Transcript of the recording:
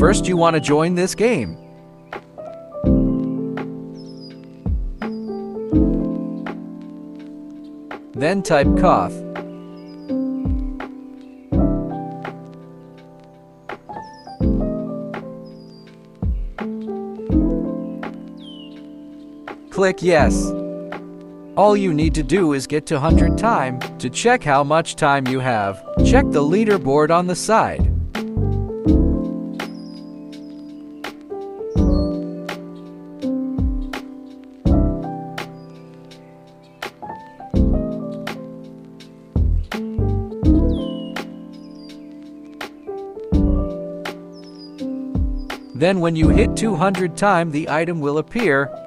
First, you want to join this game. Then type cough. Click yes. All you need to do is get to 100 time. To check how much time you have, check the leaderboard on the side. Then when you hit 200 time, the item will appear.